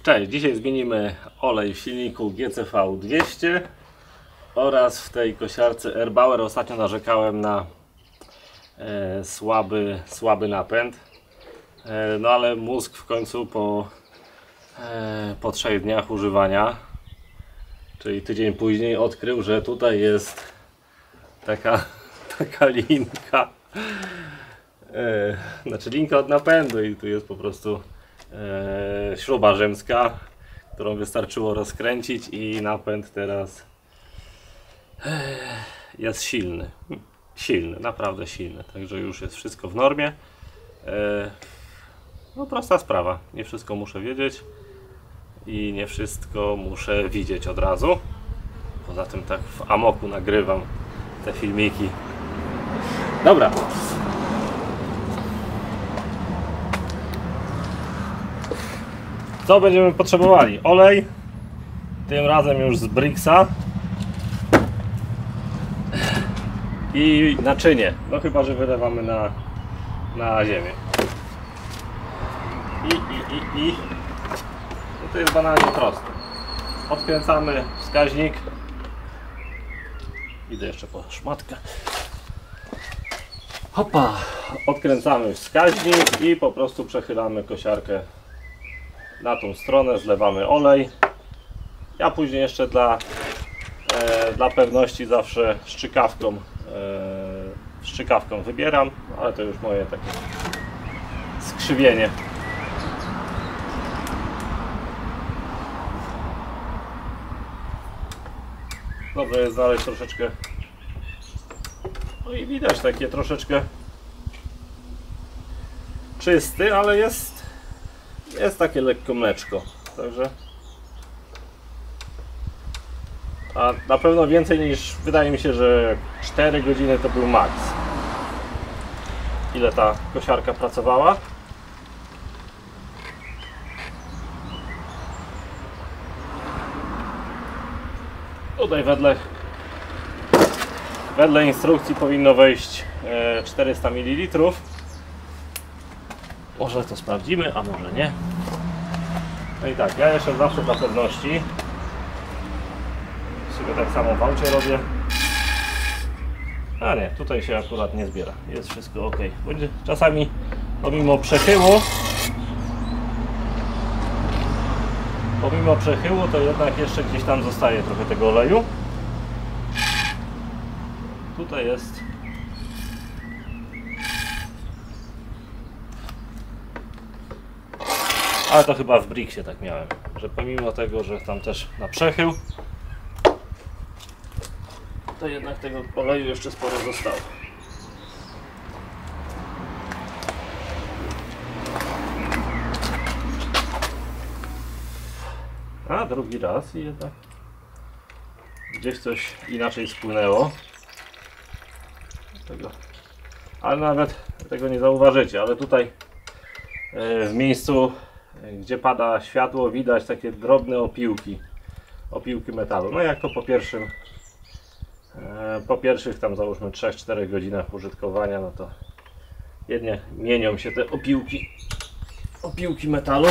Cześć, dzisiaj zmienimy olej w silniku GCV 200 oraz w tej kosiarce Erbauer. Ostatnio narzekałem na słaby napęd, no ale mózg w końcu po 3 dniach używania, czyli tydzień później, odkrył, że tutaj jest taka linka, znaczy linka od napędu i tu jest po prostu śruba rzymska, którą wystarczyło rozkręcić i napęd teraz jest silny, naprawdę silny, także już jest wszystko w normie. No prosta sprawa, nie wszystko muszę wiedzieć i nie wszystko muszę widzieć od razu. Poza tym tak w amoku nagrywam te filmiki. Dobra. Co będziemy potrzebowali? Olej, tym razem już z Brixa, i naczynie, no chyba że wylewamy na ziemię. No to jest banalnie proste. Odkręcamy wskaźnik. Idę jeszcze po szmatkę. Hopa! Odkręcamy wskaźnik i po prostu przechylamy kosiarkę na tą stronę, zlewamy olej. Ja później jeszcze dla pewności zawsze strzykawką wybieram, ale to już moje takie skrzywienie. Dobrze jest znaleźć troszeczkę, no i widać takie troszeczkę czysty, ale jest takie lekko mleczko, także a na pewno więcej niż, wydaje mi się, że 4 godziny to był maks, ile ta kosiarka pracowała. Tutaj wedle instrukcji powinno wejść 400 ml. Może to sprawdzimy, a może nie. No i tak, ja jeszcze zawsze dla pewności sobie tak samo w aucie robię. A nie, tutaj się akurat nie zbiera, jest wszystko ok. Będzie czasami pomimo przechyłu to jednak jeszcze gdzieś tam zostaje trochę tego oleju. Tutaj jest ale to chyba w Brixie tak miałem, że pomimo tego, że tam też na przechył, to jednak tego oleju jeszcze sporo zostało. A drugi raz i jednak gdzieś coś inaczej spłynęło. Ale nawet tego nie zauważycie, ale tutaj w miejscu, gdzie pada światło, widać takie drobne opiłki metalu. No jak to po pierwszych tam załóżmy 3-4 godzinach użytkowania, no to jednie mienią się te opiłki metalu.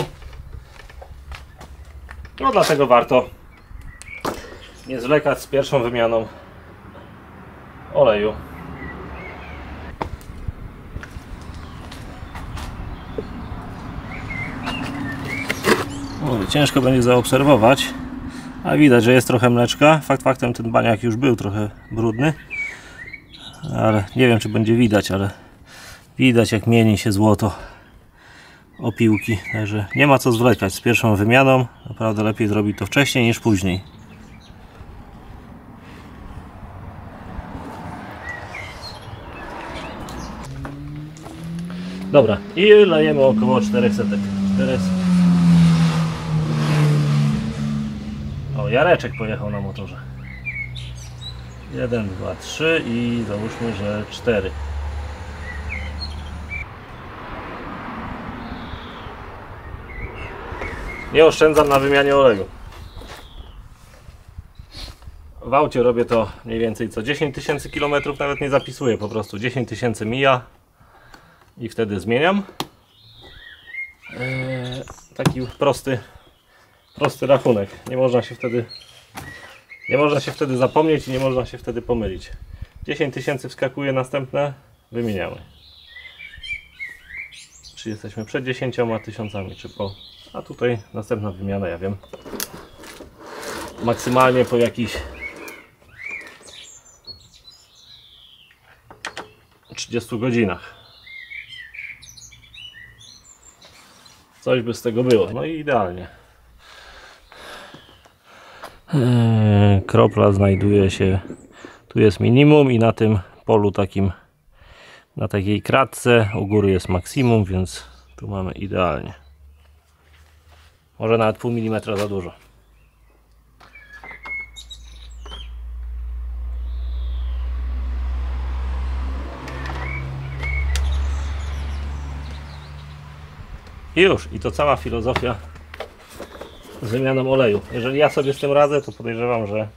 No dlatego warto nie zwlekać z pierwszą wymianą oleju. Ciężko będzie zaobserwować, a widać, że jest trochę mleczka. Faktem ten baniak już był trochę brudny, ale nie wiem, czy będzie widać, ale widać, jak mieni się złoto opiłki, także nie ma co zwlekać z pierwszą wymianą. Naprawdę lepiej zrobić to wcześniej niż później. Dobra, i lejemy około 400. O, Jareczek pojechał na motorze. 1, 2, 3 i załóżmy, że 4. Nie oszczędzam na wymianie oleju. W aucie robię to mniej więcej co 10 tysięcy kilometrów, nawet nie zapisuję, po prostu 10 tysięcy mija i wtedy zmieniam. Taki prosty prosty rachunek. Nie można się wtedy zapomnieć i nie można się wtedy pomylić. 10 tysięcy wskakuje, następne wymieniamy. Czy jesteśmy przed 10 tysiącami, czy po... A tutaj następna wymiana, ja wiem. Maksymalnie po jakichś 30 godzinach. Coś by z tego było. No i idealnie. Kropla znajduje się, tu jest minimum i na tym polu takim, na takiej kratce u góry jest maksimum, więc tu mamy idealnie. Może nawet pół milimetra za dużo. I już, i to cała filozofia z wymianą oleju. Jeżeli ja sobie z tym radzę, to podejrzewam, że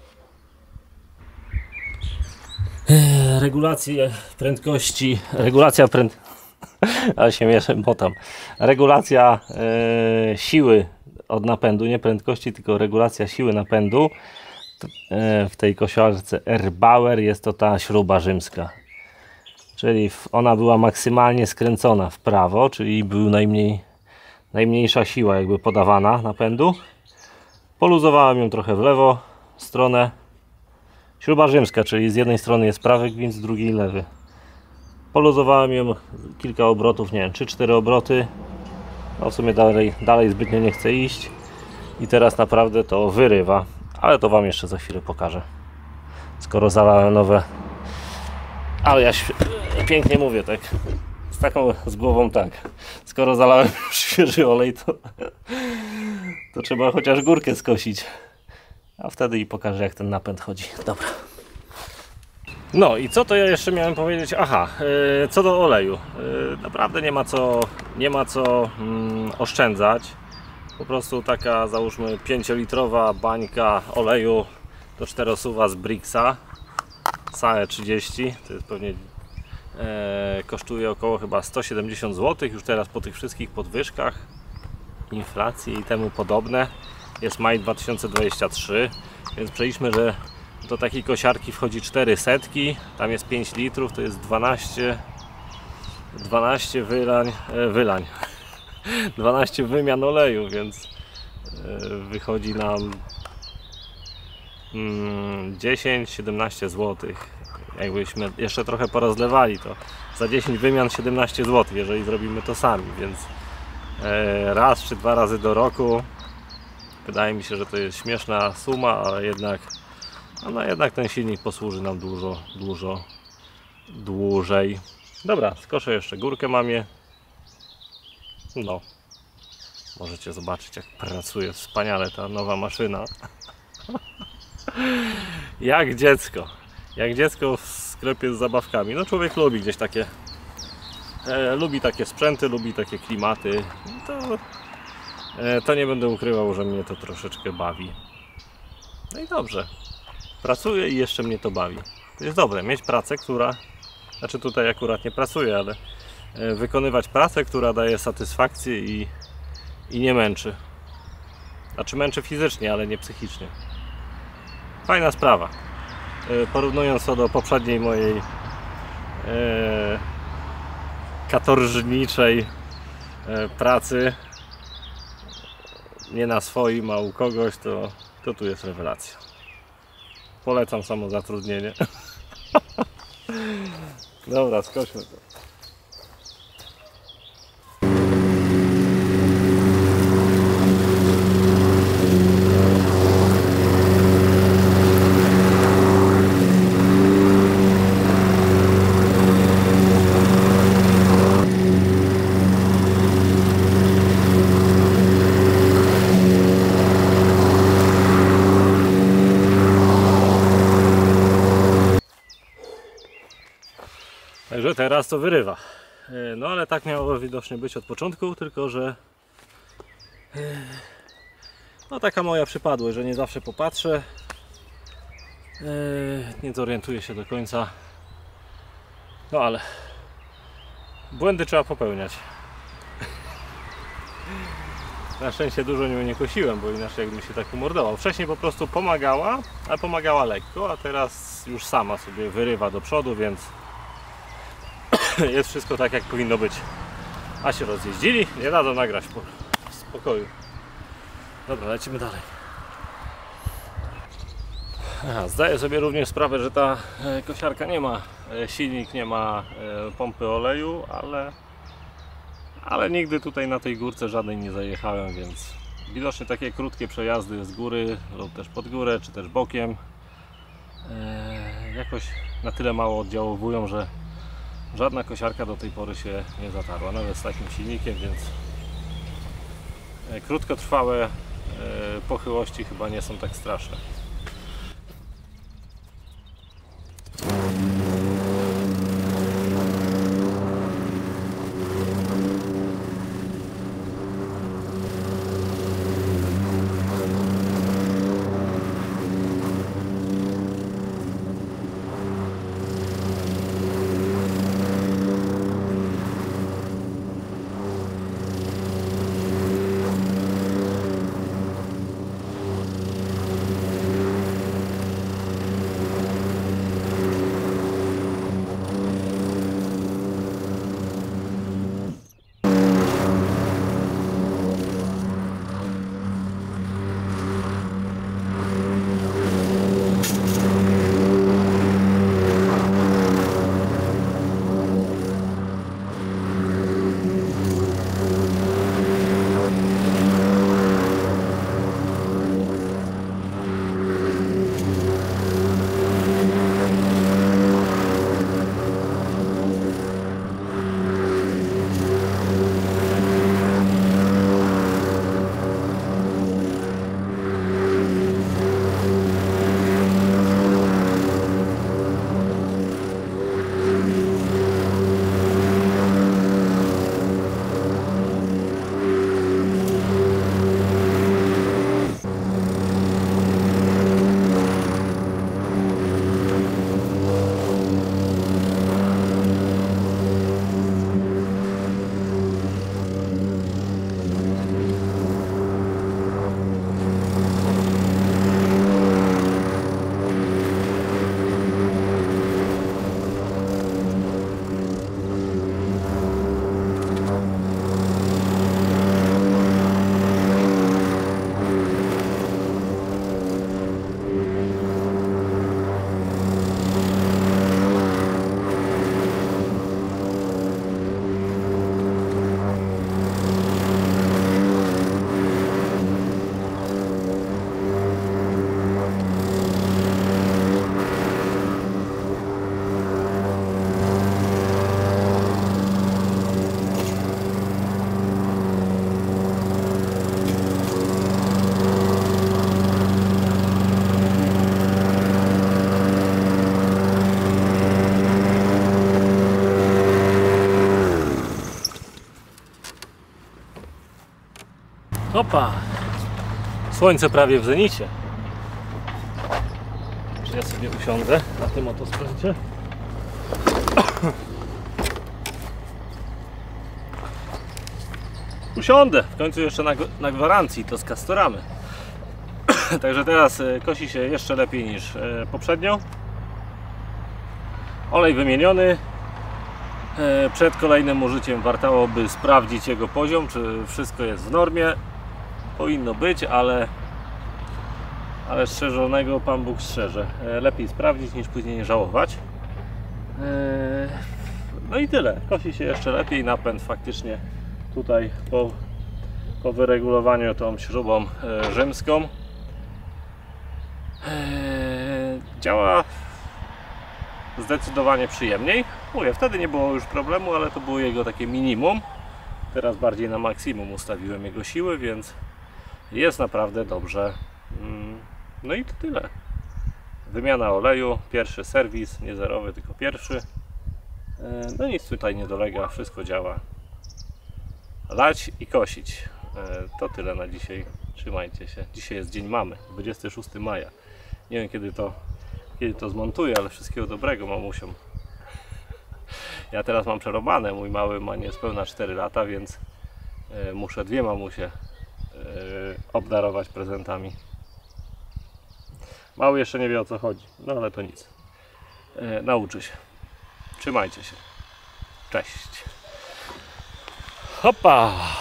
ale się motam. Regulacja siły od napędu, nie prędkości, tylko regulacja siły napędu w tej kosiarce R-Bauer jest to ta śruba rzymska. Czyli ona była maksymalnie skręcona w prawo, czyli był najmniejsza siła jakby podawana napędu. Poluzowałem ją trochę w lewo stronę. Śruba rzymska, czyli z jednej strony jest prawy gwint, z drugiej lewy. Poluzowałem ją kilka obrotów, nie wiem, 3-4 obroty. No w sumie dalej zbytnio nie chcę iść. I teraz naprawdę to wyrywa. Ale to wam jeszcze za chwilę pokażę. Skoro zalałem nowe... Ale ja pięknie mówię, tak. Z głową tak. Skoro zalałem świeży olej, to trzeba chociaż górkę skosić. A wtedy i pokażę, jak ten napęd chodzi. Dobra. No i co to ja jeszcze miałem powiedzieć? Aha, co do oleju. Naprawdę nie ma co oszczędzać. Po prostu taka, załóżmy, 5-litrowa bańka oleju do 4-suwa z Brixa SAE 30. To jest pewnie kosztuje około chyba 170 zł. Już teraz po tych wszystkich podwyżkach, inflacji i temu podobne. Jest maj 2023, więc przejdźmy, że do takiej kosiarki wchodzi 400, tam jest 5 litrów, to jest 12 12 wymian oleju, więc wychodzi nam 10-17 zł. Jakbyśmy jeszcze trochę porozlewali, to za 10 wymian 17 zł, jeżeli zrobimy to sami, więc raz czy dwa razy do roku. Wydaje mi się, że to jest śmieszna suma, ale jednak ten silnik posłuży nam dużo dłużej. Dobra, skoszę jeszcze górkę mamie. No, możecie zobaczyć, jak pracuje wspaniale ta nowa maszyna. Jak dziecko w sklepie z zabawkami. No człowiek lubi gdzieś takie lubi takie sprzęty, lubi takie klimaty. To nie będę ukrywał, że mnie to troszeczkę bawi. No i dobrze. Pracuję i jeszcze mnie to bawi. To jest dobre, mieć pracę, która... Znaczy tutaj akurat nie pracuję, ale wykonywać pracę, która daje satysfakcję i nie męczy. Znaczy męczy fizycznie, ale nie psychicznie. Fajna sprawa. Porównując to do poprzedniej mojej katorżniczej pracy, nie na swoim, a u kogoś, to tu jest rewelacja. Polecam samozatrudnienie. Dobra, skoczmy to. Także teraz to wyrywa. No ale tak miało widocznie być od początku, tylko że no taka moja przypadłość, że nie zawsze popatrzę, nie zorientuję się do końca. No ale błędy trzeba popełniać. Na szczęście dużo nią nie kosiłem, bo inaczej jakbym się tak umordował. Wcześniej po prostu pomagała, ale pomagała lekko, a teraz już sama sobie wyrywa do przodu, więc jest wszystko tak, jak powinno być. A się rozjeździli, nie dadzą nagrać w spokoju. Dobra, lecimy dalej. Zdaję sobie również sprawę, że ta kosiarka nie ma silnik, nie ma pompy oleju, ale nigdy tutaj na tej górce żadnej nie zajechałem, więc widocznie takie krótkie przejazdy z góry lub też pod górę, czy też bokiem jakoś na tyle mało oddziałowują, że żadna kosiarka do tej pory się nie zatarła, nawet z takim silnikiem, więc krótkotrwałe pochyłości chyba nie są tak straszne. Opa! Słońce prawie w zenicie. Czy ja sobie usiądę na tym oto sprzęcie? Usiądę! W końcu jeszcze na gwarancji to z Castoramy. Także teraz kosi się jeszcze lepiej niż poprzednio. Olej wymieniony. Przed kolejnym użyciem wartałoby sprawdzić jego poziom, czy wszystko jest w normie. Powinno być, ale strzeżonego Pan Bóg strzeże. Lepiej sprawdzić niż później nie żałować. No i tyle. Kosi się jeszcze lepiej. Napęd faktycznie tutaj po wyregulowaniu tą śrubą rzymską działa zdecydowanie przyjemniej. Mówię, wtedy nie było już problemu, ale to było jego takie minimum. Teraz bardziej na maksimum ustawiłem jego siły, więc jest naprawdę dobrze. No i to tyle. Wymiana oleju, pierwszy serwis, nie zerowy, tylko pierwszy. No nic tutaj nie dolega, wszystko działa. Lać i kosić. To tyle na dzisiaj. Trzymajcie się. Dzisiaj jest dzień mamy, 26 maja. Nie wiem kiedy to zmontuję, ale wszystkiego dobrego mamusiom. Ja teraz mam przerobane, mój mały ma niespełna 4 lata, więc muszę 2 mamusie obdarować prezentami. Mały jeszcze nie wie, o co chodzi, no ale to nic. Nauczy się. Trzymajcie się. Cześć. Hopa!